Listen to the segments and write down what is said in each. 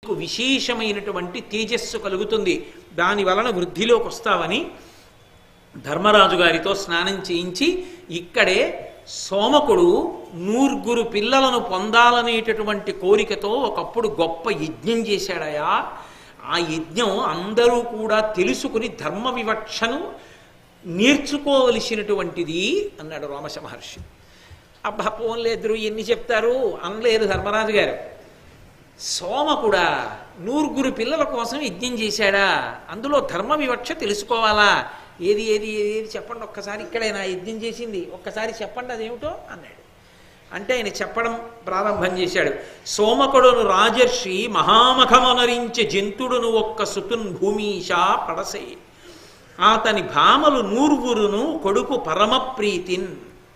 నీకు విశేషమైనటువంటి తేజస్సు కలుగుతుంది, దాని వలన వృద్ధిలోకి వస్తావని ధర్మరాజు గారితో స్నానం చేయించి ఇక్కడే సోమకుడు 100 పిల్లలను పొందాలనేటటువంటి కోరికతో ఒకప్పుడు గొప్ప యజ్ఞం చేశాడయా. ఆ యజ్ఞం అందరూ కూడా తెలుసుకుని ధర్మ వివక్షను నేర్చుకోవలసినటువంటిది అన్నాడు రోమశ మహర్షి. అబ్బా పోన్లేదురు ఎన్ని చెప్తారు అనలేదు ధర్మరాజు గారు. సోమకుడా 100 పిల్లల కోసం యజ్ఞం చేశాడా, అందులో ధర్మ వివక్ష తెలుసుకోవాలా, ఏది ఏది ఏది చెప్పండి ఒక్కసారి, ఇక్కడే నా యజ్ఞం చేసింది ఒక్కసారి చెప్పండి అదేమిటో అన్నాడు. అంటే ఆయన చెప్పడం ప్రారంభం చేశాడు. సోమకుడును రాజర్షి మహామఖమనరించే జంతుడును ఒక్క సుతున్ భూమీషా పడసే, అతని భామలు 100 కొడుకు పరమప్రీతిన్.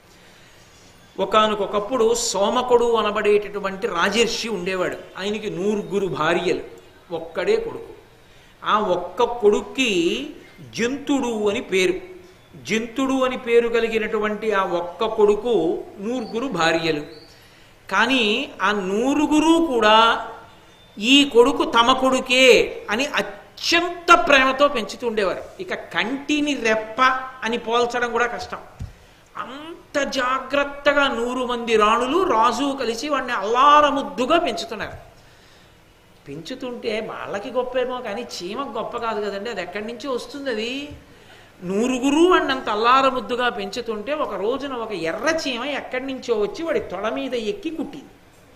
ఒకానొకప్పుడు సోమకుడు అనబడేటటువంటి రాజర్షి ఉండేవాడు. ఆయనకి 100 భార్యలు, ఒక్కడే కొడుకు. ఆ ఒక్క కొడుక్కి జంతుడు అని పేరు. జంతుడు అని పేరు కలిగినటువంటి ఆ ఒక్క కొడుకు 100 భార్యలు. కానీ ఆ 100 కూడా ఈ కొడుకు తమ కొడుకే అని అత్యంత ప్రేమతో పెంచుతూ ఉండేవారు. ఇక కంటిని రెప్ప అని పోల్చడం కూడా కష్టం. అంత జాగ్రత్తగా 100 మంది రాణులు రాజు కలిసి వాడిని అల్లారముద్దుగా పెంచుతున్నారు. పెంచుతుంటే వాళ్ళకి గొప్పేమో కానీ చీమకు గొప్ప కాదు కదండి, అది ఎక్కడి నుంచి వస్తుంది? అది 100 వాడిని అంత అల్లారముద్దుగా పెంచుతుంటే ఒక రోజున ఒక ఎర్ర చీమ ఎక్కడి నుంచో వచ్చి వాడి తొడ మీద ఎక్కి కుట్టింది.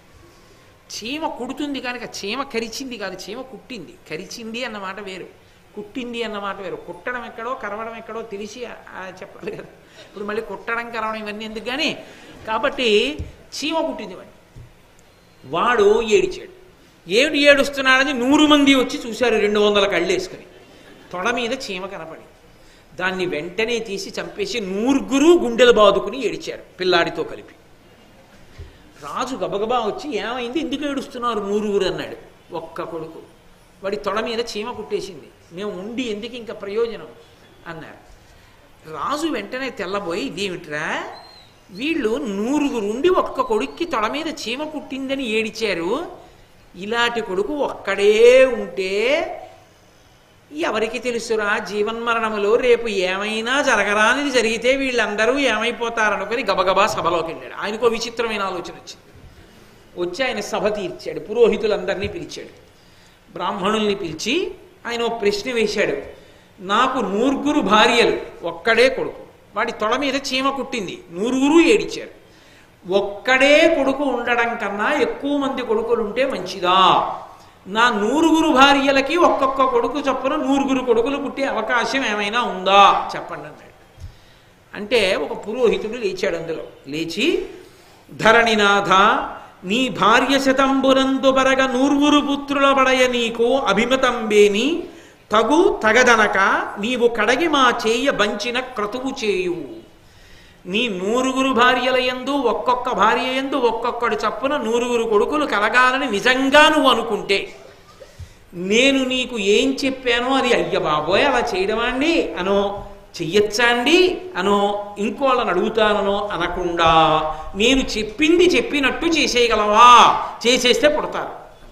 చీమ కుడుతుంది కనుక చీమ కరిచింది కాదు, చీమ కుట్టింది. కరిచింది అన్నమాట వేరు, కుట్టింది అన్నమాట వేరు. కుట్టడం ఎక్కడో కరవడం ఎక్కడో తెలిసి చెప్పాలి కదా. ఇప్పుడు మళ్ళీ కుట్టడం కరవడం ఇవన్నీ ఎందుకు కానీ. కాబట్టి చీమ కుట్టింది వాడిని. వాడు ఏడిచాడు. ఏమిటి ఏడుస్తున్నాడని 100 మంది వచ్చి చూశారు 200 కళ్ళు వేసుకుని. తొడ మీద చీమ కనపడి దాన్ని వెంటనే తీసి చంపేసి 100 గుండెలు బాదుకుని ఏడిచారు పిల్లాడితో కలిపి. రాజు గబగబా వచ్చి ఏమైంది, ఎందుకు ఏడుస్తున్నారు 100 అన్నాడు. ఒక్క కొడుకు, వాడి తొడ మీద చీమ కుట్టేసింది, మేము ఉండి ఎందుకు ఇంకా ప్రయోజనం అన్నారు. రాజు వెంటనే తెల్లబోయి ఇదేమిట్రా, వీళ్ళు 100 ఉండి ఒక్క కొడుక్కి తొడ మీద చీమ కుట్టిందని ఏడిచారు, ఇలాంటి కొడుకు ఒక్కడే ఉంటే ఎవరికి తెలుసురా జీవన్మరణములో రేపు ఏమైనా జరగరానిది జరిగితే వీళ్ళందరూ ఏమైపోతారనుకొని గబగబా సభలోకి వెళ్ళాడు. ఆయనకో విచిత్రమైన ఆలోచన వచ్చింది. వచ్చి ఆయన సభ తీర్చాడు, పురోహితులందరినీ పిలిచాడు, బ్రాహ్మణుల్ని పిలిచి ఆయన ఓ ప్రశ్న వేశాడు. నాకు 100 భార్యలు, ఒక్కడే కొడుకు, వాడి తొడ మీద చీమ కుట్టింది, 100 ఏడిచారు. ఒక్కడే కొడుకు ఉండడం కన్నా ఎక్కువ మంది కొడుకులు ఉంటే మంచిదా? నా 100 భార్యలకి ఒక్కొక్క కొడుకు చొప్పున 100 కొడుకులు పుట్టే అవకాశం ఏమైనా ఉందా చెప్పండి అన్నాడు. అంటే ఒక పురోహితుడు లేచాడు. అందులో లేచి, ధరణినాథ, నీ భార్య శతంబునందు బరగ 100 పుత్రుల బడయ నీకు అభిమతంబేని తగు తగదనక నీవు కడగి మా చేయ బంచిన క్రతువు చేయు. నీ 100 భార్యల యందు ఒక్కొక్క భార్య యందు ఒక్కొక్కడు చప్పున 100 కొడుకులు కలగాలని నిజంగా నువ్వు అనుకుంటే నేను నీకు ఏం చెప్పానో అది అయ్య బాబోయ్ అలా చేయడమా అండి అనో, చెయ్యొచ్చా అండి అనో, ఇంకోళ్ళని అడుగుతానో అనకుండా నేను చెప్పింది చెప్పినట్టు చేసేయగలవా? చేసేస్తే పుడతారు,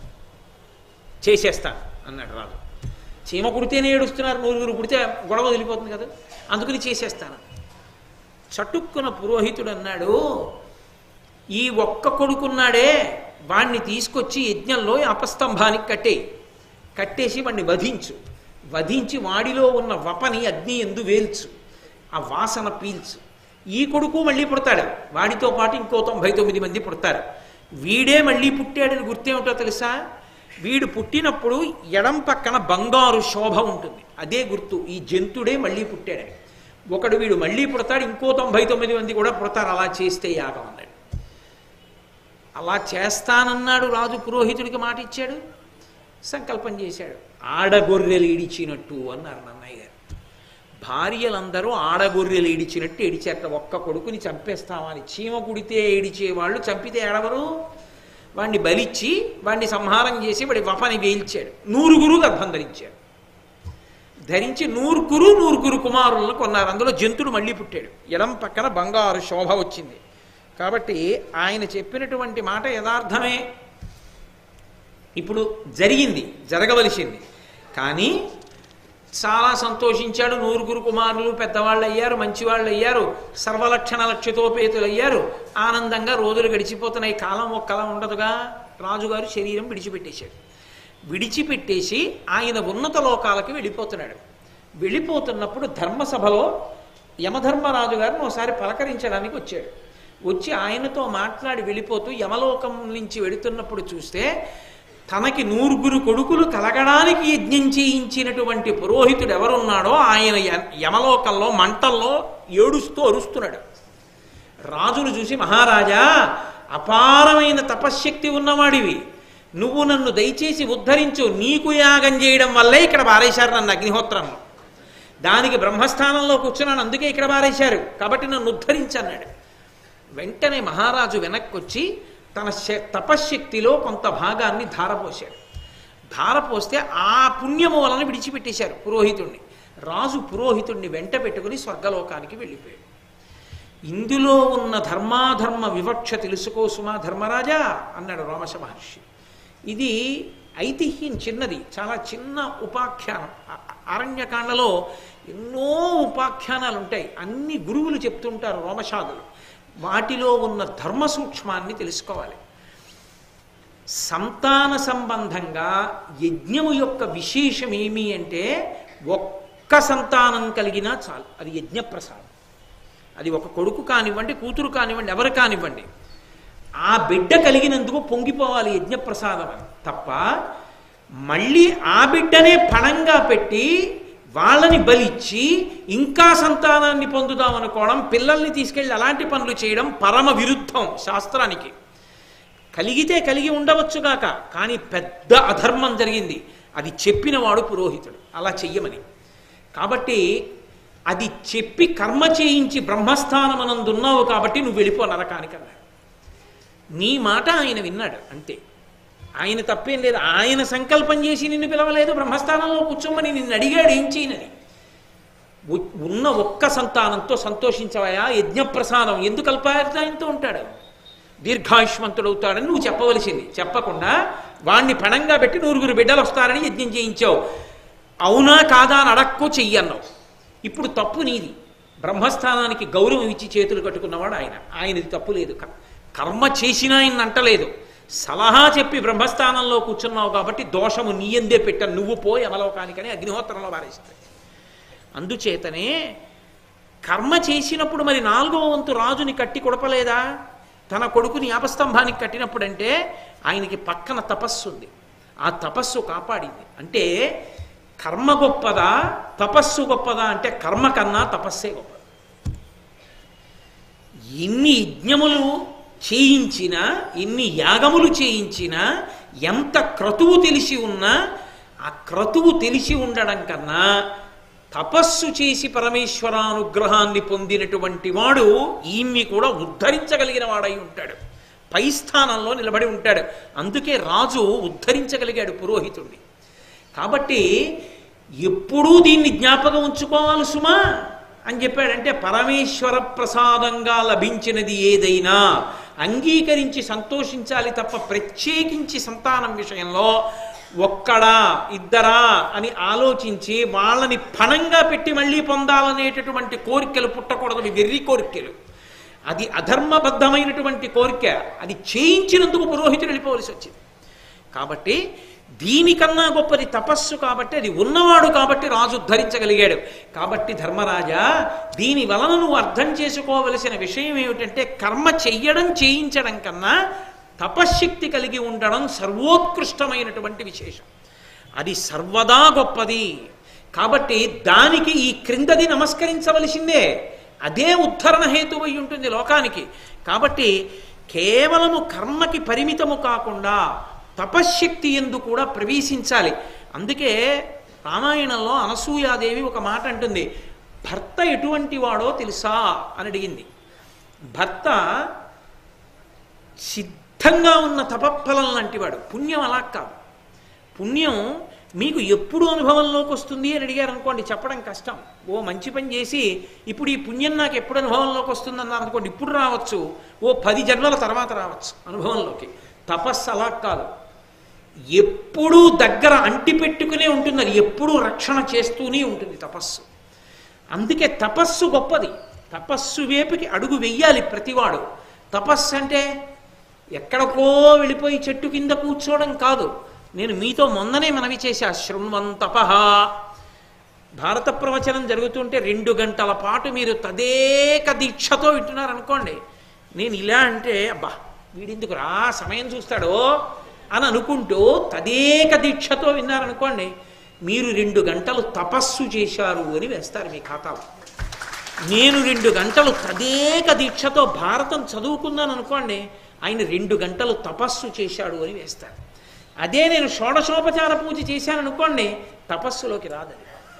చేసేస్తాను అన్నాడు రాజు. చీమ కుడితేనే ఏడుస్తున్నారు, 100 కుడితే గొడవ వదిలిపోతుంది కదా, అందుకని చేసేస్తాను. చటుక్కున పురోహితుడు అన్నాడు, ఈ ఒక్క కొడుకున్నాడే వాణ్ణి తీసుకొచ్చి యజ్ఞంలో అపస్తంభానికి కట్టేసి వాణ్ణి వధించి వాడిలో ఉన్న వపని అగ్ని ఎందు వేల్చు, ఆ వాసన పీల్చు. ఈ కొడుకు మళ్ళీ పుడతాడు, వాడితో పాటు ఇంకో 99 మంది పుడతారు. వీడే మళ్ళీ పుట్టాడని గుర్తేమిటో తెలుసా? వీడు పుట్టినప్పుడు ఎడం పక్కన బంగారు శోభ ఉంటుంది, అదే గుర్తు ఈ జంతుడే మళ్ళీ పుట్టాడని. ఒకడు వీడు మళ్ళీ పుడతాడు, ఇంకో 99 మంది కూడా పుడతారు. అలా చేస్తే యాగం అన్నాడు. అలా చేస్తానన్నాడు రాజు. పురోహితుడికి మాట ఇచ్చాడు, సంకల్పం చేశాడు. ఆడగొర్రెలు ఈడిచినట్టు అన్నారు నన్నయ్య గారు. భార్యలందరూ ఆడగొర్రెలు ఈడిచినట్టు ఏడిచారట. ఒక్క కొడుకుని చంపేస్తామని. చీమ కుడితే ఏడిచేవాళ్ళు చంపితే ఏడవరు. వాడిని బలిచ్చి వాడిని సంహారం చేసి వాడి వపని వేల్చాడు. 100 గర్భం ధరించాడు. ధరించి 100 కుమారులను కొన్నారు. అందులో జంతుడు మళ్ళీ పుట్టాడు. ఎడం పక్కన బంగారు శోభ వచ్చింది. కాబట్టి ఆయన చెప్పినటువంటి మాట యథార్థమే. ఇప్పుడు జరిగింది, జరగవలసింది. కానీ చాలా సంతోషించాడు. 9 కుమారులు పెద్దవాళ్ళు అయ్యారు, మంచివాళ్ళు అయ్యారు, సర్వలక్షణ లక్షితోపేతులు అయ్యారు. ఆనందంగా రోజులు గడిచిపోతున్నాయి. కాలం ఒక్కలా ఉండదుగా. రాజుగారు శరీరం విడిచిపెట్టేశాడు. విడిచిపెట్టేసి ఆయన ఉన్నత లోకాలకి వెళ్ళిపోతున్నాడు. వెళ్ళిపోతున్నప్పుడు ధర్మసభలో యమధర్మరాజు గారిని ఒకసారి పలకరించడానికి వచ్చాడు. వచ్చి ఆయనతో మాట్లాడి వెళ్ళిపోతూ యమలోకం నుంచి వెళుతున్నప్పుడు చూస్తే తనకి 9 కొడుకులు కలగడానికి యజ్ఞం చేయించినటువంటి పురోహితుడు ఎవరున్నాడో ఆయన యమలోకంలో మంటల్లో ఏడుస్తూ అరుస్తున్నాడు. రాజును చూసి, మహారాజా, అపారమైన తపశ్శక్తి ఉన్నవాడివి, నువ్వు నన్ను దయచేసి ఉద్ధరించు. నీకు యాగం చేయడం వల్లే ఇక్కడ పారేశారు నన్ను అగ్నిహోత్రంలో. దానికి బ్రహ్మస్థానంలో కూర్చున్నాను, అందుకే ఇక్కడ పారేశారు, కాబట్టి నన్ను ఉద్ధరించన్నాడు. వెంటనే మహారాజు వెనక్కొచ్చి తన తపశ్శక్తిలో కొంత భాగాన్ని ధారపోశాడు. ధారపోస్తే ఆ పుణ్యము వలన విడిచిపెట్టేశారు పురోహితుణ్ణి. రాజు పురోహితుణ్ణి వెంట పెట్టుకుని స్వర్గలోకానికి వెళ్ళిపోయాడు. ఇందులో ఉన్న ధర్మాధర్మ వివక్ష తెలుసుకో సుమా ధర్మరాజా అన్నాడు రోమశ మహర్షి. ఇది ఐతిహ్యం చిన్నది, చాలా చిన్న ఉపాఖ్యానం. అరణ్యకాండలో ఎన్నో ఉపాఖ్యానాలు ఉంటాయి. అన్ని గురువులు చెప్తుంటారు రోమశాదులు. వాటిలో ఉన్న ధర్మ సూక్ష్మాన్ని తెలుసుకోవాలి. సంతాన సంబంధంగా యజ్ఞము యొక్క విశేషం ఏమి అంటే, ఒక్క సంతానం కలిగినా చాలు, అది యజ్ఞప్రసాదం. అది ఒక కొడుకు కానివ్వండి, కూతురు కానివ్వండి, ఎవరు కానివ్వండి, ఆ బిడ్డ కలిగినందుకు పొంగిపోవాలి యజ్ఞప్రసాదం అని. తప్ప మళ్ళీ ఆ బిడ్డనే పణంగా పెట్టి వాళ్ళని బలిచ్చి ఇంకా సంతానాన్ని పొందుదామనుకోవడం, పిల్లల్ని తీసుకెళ్ళి అలాంటి పనులు చేయడం పరమ విరుద్ధం శాస్త్రానికి. కలిగితే కలిగి ఉండవచ్చుగాక, కానీ పెద్ద అధర్మం జరిగింది. అది చెప్పినవాడు పురోహితుడు అలా చెయ్యమని. కాబట్టి అది చెప్పి కర్మ చేయించి బ్రహ్మస్థానమనందున్నావు కాబట్టి నువ్వు వెళ్ళిపో నరకానికి అన్నాడు. నీ మాట ఆయన విన్నాడు అంతే. ఆయన తప్పేం లేదు. ఆయన సంకల్పం చేసి నిన్ను పిలవలేదు, బ్రహ్మస్థానంలో కూర్చోమని నిన్ను అడిగాడు ఏం చేయనని. ఉన్న ఒక్క సంతానంతో సంతోషించవయా, యజ్ఞప్రసాదం ఎందుకు అల్పాయుర్దాయంతో ఉంటాడు, దీర్ఘాయుష్మంతుడవుతాడని నువ్వు చెప్పవలసింది. చెప్పకుండా వాణ్ణి పణంగా పెట్టి 9 బిడ్డలు వస్తారని యజ్ఞం చేయించావు. అవునా కాదా అని అడక్కో చెయ్యన్నావు. ఇప్పుడు తప్పు నీది. బ్రహ్మస్థానానికి గౌరవం ఇచ్చి చేతులు కట్టుకున్నవాడు ఆయన. ఆయనది తప్పు లేదు. కర్మ చేసినా ఆయన అంటలేదు, సలహా చెప్పి బ్రహ్మస్థానంలో కూర్చున్నావు కాబట్టి దోషము నీయందే పెట్టాను, నువ్వు పో యమలోకానికని అగ్నిహోత్రంలో పారేస్తాడు. అందుచేతనే కర్మ చేసినప్పుడు మరి 4వ వంతు రాజుని కట్టి కొడపలేదా? తన కొడుకుని యాపస్తంభానికి కట్టినప్పుడు అంటే ఆయనకి పక్కన తపస్సు ఉంది, ఆ తపస్సు కాపాడింది. అంటే కర్మ గొప్పదా తపస్సు గొప్పదా అంటే కర్మ కన్నా తపస్సే గొప్పది. ఎన్ని యజ్ఞములు చేయించినా, ఎన్ని యాగములు చేయించినా, ఎంత క్రతువు తెలిసి ఉన్నా, ఆ క్రతువు తెలిసి ఉండడం కన్నా తపస్సు చేసి పరమేశ్వరానుగ్రహాన్ని పొందినటువంటి వాడు ఈమె కూడా ఉద్ధరించగలిగిన వాడై ఉంటాడు, పై స్థానంలో నిలబడి ఉంటాడు. అందుకే రాజు ఉద్ధరించగలిగాడు పురోహితుడిని. కాబట్టి ఎప్పుడూ దీన్ని జ్ఞాపకం ఉంచుకోవాలి సుమా అని చెప్పాడంటే, పరమేశ్వర ప్రసాదంగా లభించినది ఏదైనా అంగీకరించి సంతోషించాలి తప్ప ప్రత్యేకించి సంతానం విషయంలో ఒక్కడా ఇద్దరా అని ఆలోచించి వాళ్ళని పణంగా పెట్టి మళ్ళీ పొందాలనేటటువంటి కోరికలు పుట్టకూడదు. వెర్రి కోరికలు, అది అధర్మబద్ధమైనటువంటి కోరిక. అది చేయించినందుకు పురోహితుడు వెళ్ళిపోవలసి వచ్చింది. కాబట్టి దీనికన్నా గొప్పది తపస్సు. కాబట్టి అది ఉన్నవాడు కాబట్టి రాజు ఉద్ధరించగలిగాడు. కాబట్టి ధర్మరాజా, దీని వలన నువ్వు అర్థం చేసుకోవలసిన విషయం ఏమిటంటే, కర్మ చెయ్యడం చేయించడం కన్నా తపశ్శక్తి కలిగి ఉండడం సర్వోత్కృష్టమైనటువంటి విశేషం. అది సర్వదా గొప్పది. కాబట్టి దానికి ఈ క్రిందది నమస్కరించవలసిందే. అదే ఉద్ధరణ హేతువై ఉంటుంది లోకానికి. కాబట్టి కేవలము కర్మకి పరిమితము కాకుండా తపశ్శక్తి ఎందు కూడా ప్రవేశించాలి. అందుకే రామాయణంలో అనసూయాదేవి ఒక మాట అంటుంది, భర్త ఎటువంటి వాడో తెలుసా అని అడిగింది. భర్త సిద్ధంగా ఉన్న తపఫలం లాంటి వాడు. పుణ్యం అలా కాదు. పుణ్యం మీకు ఎప్పుడు అనుభవంలోకి వస్తుంది అని అడిగారు అనుకోండి, చెప్పడం కష్టం. ఓ మంచి పని చేసి ఇప్పుడు ఈ పుణ్యం నాకు ఎప్పుడు అనుభవంలోకి వస్తుంది అన్నారు అనుకోండి, ఇప్పుడు రావచ్చు, ఓ 10 జన్మల తర్వాత రావచ్చు అనుభవంలోకి. తపస్సు అలా కాదు. ఎప్పుడూ దగ్గర అంటి పెట్టుకునే ఉంటుంది, అది ఎప్పుడూ రక్షణ చేస్తూనే ఉంటుంది తపస్సు. అందుకే తపస్సు గొప్పది. తపస్సు వైపుకి అడుగు వెయ్యాలి ప్రతివాడు. తపస్సు అంటే ఎక్కడికో వెళ్ళిపోయి చెట్టు కింద కూర్చోవడం కాదు. నేను మీతో మొన్ననే మనవి చేశా, శృణ్వంతపః. భారత ప్రవచనం జరుగుతుంటే 2 గంటల పాటు మీరు తదేక దీక్షతో వింటున్నారనుకోండి, నేను ఇలా అంటే అబ్బా వీడిందుకు రా సమయం చూస్తాడో అని అనుకుంటూ తదేక దీక్షతో విన్నారనుకోండి, మీరు 2 గంటలు తపస్సు చేశారు అని వేస్తారు మీ ఖాతాలో. నేను 2 గంటలు తదేక దీక్షతో భారతం చదువుకున్నాను అనుకోండి, ఆయన 2 గంటలు తపస్సు చేశాడు అని వేస్తారు. అదే నేను షోడశోపచార పూజ చేశాను అనుకోండి, తపస్సులోకి రాదని.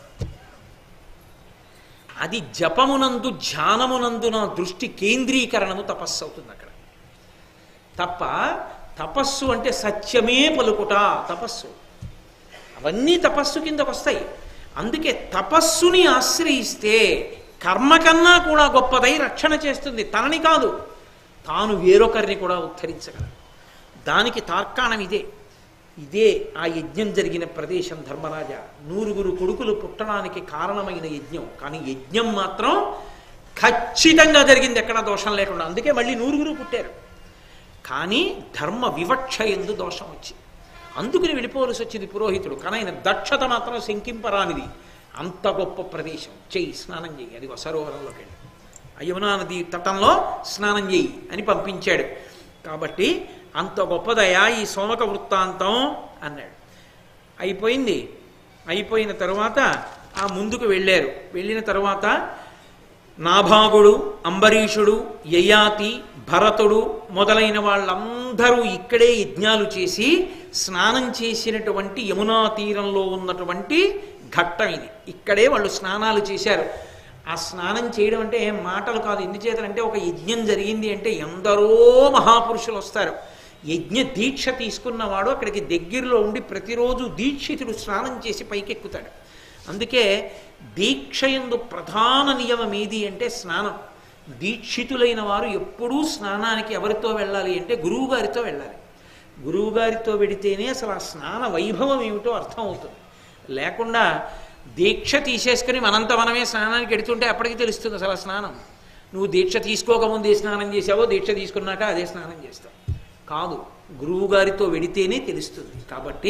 అది జపమునందు ధ్యానమునందు నా దృష్టి కేంద్రీకరణము తపస్సు అవుతుంది అక్కడ తప్ప. తపస్సు అంటే సత్యమే పలుకుట తపస్సు. అవన్నీ తపస్సు కిందకు వస్తాయి. అందుకే తపస్సుని ఆశ్రయిస్తే కర్మ కన్నా కూడా గొప్పదై రక్షణ చేస్తుంది. తనని కాదు, తాను వేరొకరిని కూడా ఉద్ధరించగలదు. దానికి తార్కాణం ఇదే. ఇదే ఆ యజ్ఞం జరిగిన ప్రదేశం ధర్మరాజా. 9 కొడుకులు పుట్టడానికి కారణమైన యజ్ఞం. కానీ యజ్ఞం మాత్రం ఖచ్చితంగా జరిగింది, ఎక్కడా దోషం లేకుండా. అందుకే మళ్ళీ 9 పుట్టారు. కానీ ధర్మ వివక్ష ఎందు దోషం వచ్చింది. అందుకుని వెళ్ళిపోవలసి వచ్చింది పురోహితుడు. కానీ ఆయన దక్షత మాత్రం శంకింపరానిది. అంత గొప్ప ప్రదేశం, చెయ్యి స్నానం చెయ్యి, అది సరోవరంలోకి వెళ్ళి యమునా నది తటంలో స్నానం చెయ్యి అని పంపించాడు. కాబట్టి అంత గొప్పదయా ఈ సోమక వృత్తాంతం అన్నాడు. అయిపోయింది. అయిపోయిన తరువాత ఆ ముందుకు వెళ్ళారు. వెళ్ళిన తరువాత నాభాగుడు, అంబరీషుడు, యయాతి, భరతుడు మొదలైన వాళ్ళందరూ ఇక్కడే యజ్ఞాలు చేసి స్నానం చేసినటువంటి యమునా తీరంలో ఉన్నటువంటి ఘట్టం ఇది. ఇక్కడే వాళ్ళు స్నానాలు చేశారు. ఆ స్నానం చేయడం అంటే ఏం మాటలు కాదు. ఎందుచేతంటే ఒక యజ్ఞం జరిగింది అంటే ఎందరో మహాపురుషులు వస్తారు. యజ్ఞ దీక్ష తీసుకున్నవాడు అక్కడికి దగ్గరలో ఉండి ప్రతిరోజు దీక్షితుడు స్నానం చేసి పైకెక్కుతాడు. అందుకే దీక్షయందు ప్రధాన నియమం ఏది అంటే స్నానం. దీక్షితులైన వారు ఎప్పుడూ స్నానానికి ఎవరితో వెళ్ళాలి అంటే గురువుగారితో వెళ్ళాలి. గురువుగారితో వెడితేనే అసలు ఆ స్నాన వైభవం ఏమిటో అర్థం అవుతుంది. లేకుండా దీక్ష తీసేసుకుని మనంత మనమే స్నానానికి ఎడుతుంటే అప్పటికి తెలుస్తుంది అసలు స్నానం. నువ్వు దీక్ష తీసుకోకముందే స్నానం చేసావో, దీక్ష తీసుకున్నాక అదే స్నానం చేస్తావు. కాదు, గురువుగారితో వెడితేనే తెలుస్తుంది. కాబట్టి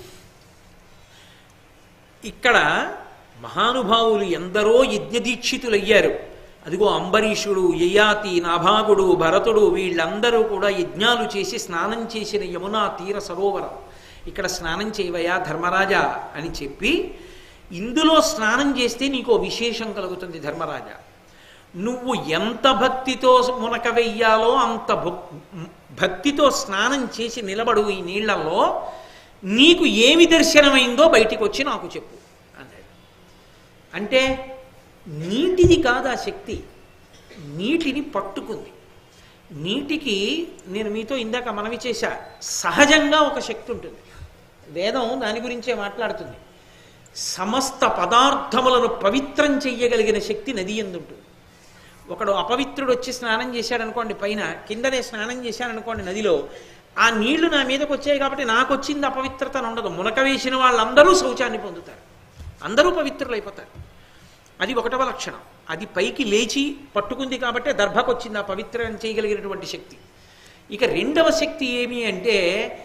ఇక్కడ మహానుభావులు ఎందరో యజ్ఞదీక్షితులయ్యారు. అదిగో అంబరీషుడు, యయాతి, నాభాగుడు, భరతుడు వీళ్ళందరూ కూడా యజ్ఞాలు చేసి స్నానం చేసిన యమునా తీర సరోవరం. ఇక్కడ స్నానం చేయవయా ధర్మరాజా అని చెప్పి, ఇందులో స్నానం చేస్తే నీకో విశేషం కలుగుతుంది ధర్మరాజా. నువ్వు ఎంత భక్తితో మునక వెయ్యాలో అంత భక్తితో స్నానం చేసి నిలబడు ఈ నీళ్లలో. నీకు ఏమి దర్శనమైందో బయటికి వచ్చి నాకు చెప్పు అన్నాడు. అంటే నీటిది కాదు ఆ శక్తి, నీటిని పట్టుకుంది. నీటికి నేను మీతో ఇందాక మనవి చేశా, సహజంగా ఒక శక్తి ఉంటుంది. వేదం దాని గురించే మాట్లాడుతుంది. సమస్త పదార్థములను పవిత్రం చెయ్యగలిగిన శక్తి నది యందు ఉంటుంది. ఒకడు అపవిత్రుడు వచ్చి స్నానం చేశాడనుకోండి, పైన కిందనే స్నానం చేశాడనుకోండి నదిలో, ఆ నీళ్లు నా మీదకి వచ్చాయి కాబట్టి నాకు వచ్చింది అపవిత్రత అని ఉండదు. మునక వేసిన వాళ్ళందరూ శౌచాన్ని పొందుతారు, అందరూ పవిత్రులు అయిపోతారు. అది 1వ లక్షణం. అది పైకి లేచి పట్టుకుంది కాబట్టి దర్భకు వచ్చింది ఆ పవిత్రం చేయగలిగినటువంటి శక్తి. ఇక 2వ శక్తి ఏమి అంటే,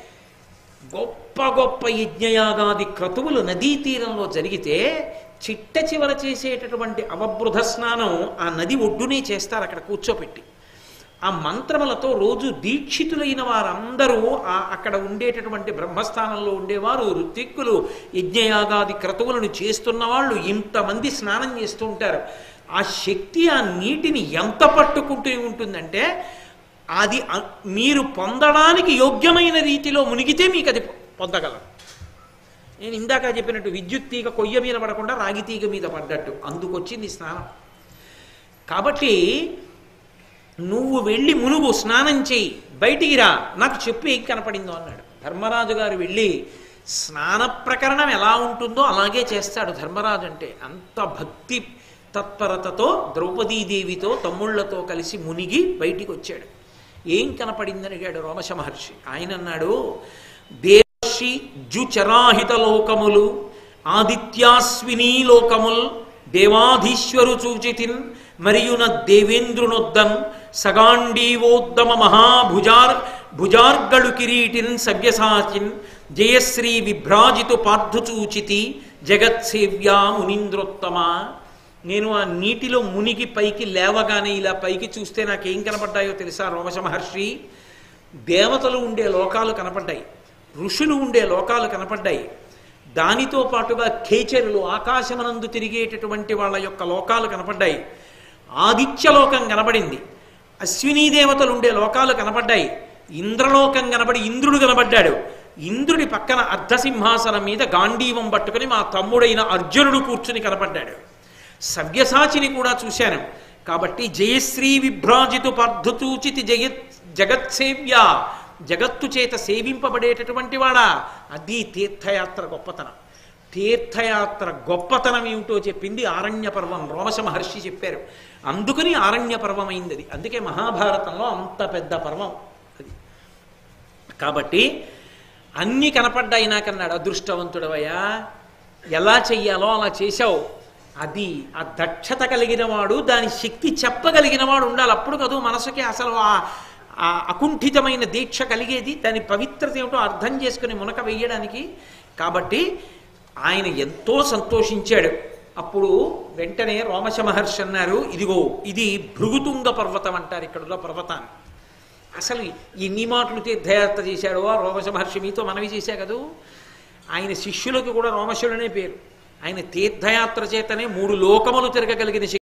గొప్ప గొప్ప యజ్ఞయాగాది క్రతువులు నదీ తీరంలో జరిగితే చిట్ట చివర చేసేటటువంటి అవబృధ స్నానం ఆ నది ఒడ్డునే చేస్తారు అక్కడ కూర్చోపెట్టి. ఆ మంత్రములతో రోజు దీక్షితులైన వారందరూ అక్కడ ఉండేటటువంటి బ్రహ్మస్థానంలో ఉండేవారు, ఋత్విక్కులు, యజ్ఞయాగాది క్రతువులను చేస్తున్న వాళ్ళు ఇంతమంది స్నానం చేస్తూ ఉంటారు. ఆ శక్తి ఆ నీటిని ఎంత పట్టుకుంటూ ఉంటుందంటే, అది మీరు పొందడానికి యోగ్యమైన రీతిలో మునిగితే మీకు అది పొందగలరు. నేను ఇందాక చెప్పినట్టు విద్యుత్ తీగ కొయ్య మీద పడకుండా రాగి తీగ మీద పడ్డట్టు అందుకొచ్చింది స్నానం. కాబట్టి నువ్వు వెళ్ళి మునుగు, స్నానం చేయి, బయటికి రా, నాకు చెప్పు ఏం కనపడిందో అన్నాడు. ధర్మరాజు గారు వెళ్ళి స్నాన ప్రకరణం ఎలా ఉంటుందో అలాగే చేస్తాడు ధర్మరాజు. అంటే అంత భక్తి తత్పరతతో ద్రౌపదీదేవితో తమ్ముళ్లతో కలిసి మునిగి బయటికి వచ్చాడు. ఏం కనపడిందని అడిగాడు రోమశ మహర్షి. ఆయన అన్నాడు, దేవ మహర్షి జుచరాహిత లోకములు ఆదిత్యాశ్వినీ లోకముల్ దేవాధీశ్వరు చూచితిన్ మరియున దేవేంద్రునొద్దన్ సగాండీవోద్దమ భుజార్గళు కిరీటిన్ సవ్యసాచిన్ జయశ్రీ విభ్రాజితు పార్థు చూచితి జగత్సేవ్యా మునీంద్రోత్తమ. నేను ఆ నీటిలో మునిగి పైకి లేవగానే ఇలా పైకి చూస్తే నాకేం కనపడ్డాయో తెలుసా రోమశ మహర్షి? దేవతలు ఉండే లోకాలు కనపడ్డాయి, ఋషులు ఉండే లోకాలు కనపడ్డాయి, దానితో పాటుగా ఖేచరులు ఆకాశమనందు తిరిగేటటువంటి వాళ్ళ యొక్క లోకాలు కనపడ్డాయి, ఆదిత్యలోకం కనపడింది, అశ్వినీ దేవతలు ఉండే లోకాలు కనపడ్డాయి, ఇంద్రలోకం కనపడి ఇంద్రుడు కనపడ్డాడు. ఇంద్రుడి పక్కన అర్ధసింహాసనం మీద గాంధీవం పట్టుకుని మా తమ్ముడైన అర్జునుడు కూర్చుని కనపడ్డాడు. సవ్యసాచిని కూడా చూశాను. కాబట్టి జయశ్రీ విభ్రాజితు పార్థుచూచితి జగత్సేవ్య, జగత్తు చేత సేవింపబడేటటువంటి వాడా. అది తీర్థయాత్ర గొప్పతనం. తీర్థయాత్ర గొప్పతనం ఏమిటో చెప్పింది ఆరణ్య పర్వం. రోమశ మహర్షి చెప్పారు. అందుకని ఆరణ్య పర్వం అయింది అది. అందుకే మహాభారతంలో అంత పెద్ద పర్వం అది. కాబట్టి అన్ని కనపడ్డాయి నాకన్నాడు. అదృష్టవంతుడవయ్యా, ఎలా చెయ్యాలో అలా చేశావు. అది ఆ దక్షత కలిగిన వాడు, దాని శక్తి చెప్పగలిగిన వాడు ఉండాలి. అప్పుడు కదూ మనసుకి అసలు ఆ అకుంఠితమైన దీక్ష కలిగేది, దాని పవిత్రత ఏమిటో అర్థం చేసుకుని మునక వెయ్యడానికి. కాబట్టి ఆయన ఎంతో సంతోషించాడు. అప్పుడు వెంటనే రోమశ మహర్షి అన్నారు, ఇదిగో ఇది భృగుతుంగ పర్వతం అంటారు ఇక్కడున్న పర్వతాన్ని. అసలు ఎన్ని మాటలు తీర్థయాత్ర చేశాడో ఆ రోమశ మహర్షి, మీతో మనవి చేశా కదూ. ఆయన శిష్యులకు కూడా రోమశుడనే పేరు. ఆయన తీర్థయాత్ర చేతనే 3 లోకములు తిరగగలిగిన